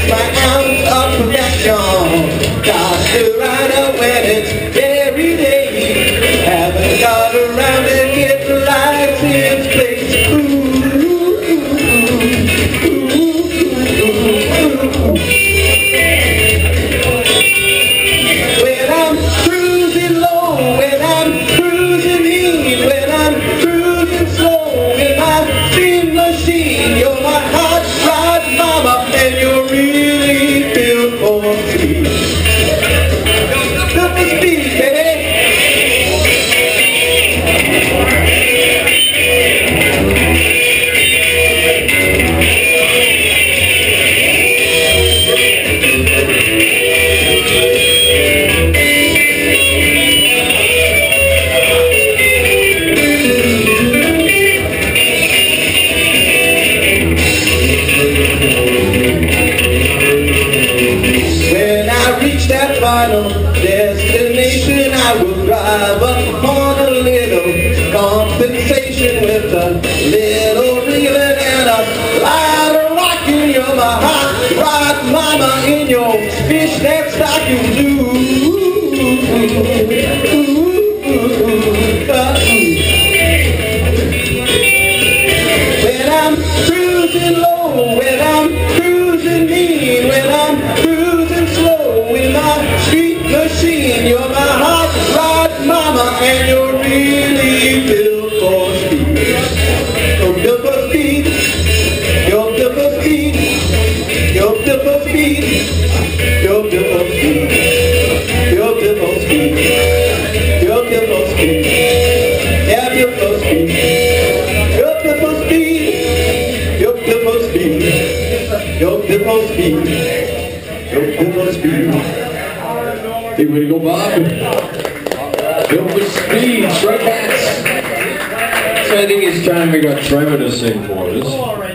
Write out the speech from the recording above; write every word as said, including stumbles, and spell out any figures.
my ounce of perfection. Got to ride up when it's every day. Haven't got around to get the lights in place. Ooh, ooh, ooh, ooh, ooh. When I'm cruising low, when I'm cruising mean, when I'm cruising slow in my steam machine, you're my hot rod mama, and you're really built for speed. Built for speed, baby. That final destination, I will drive up on a little compensation with a little reeling and a lot of rocking. You're my hot rod mama in your fishnet stocking blue. When I'm cruising low, when I'm cruising mean, when I'm cruising slow in my street machine, you're my hot rod mama, and you're really built for speed. You're built for speed. You're built for speed. You're built for speed. You're built for speed. You're built for speed. You're built for speed. Yeah, built for speed. You're built for speed. You're built for speed. You're built for speed. You're built for speed. Hey, way to go, Bob. Built for speed, strike hats. So I think it's time we got Trevor to sing for us.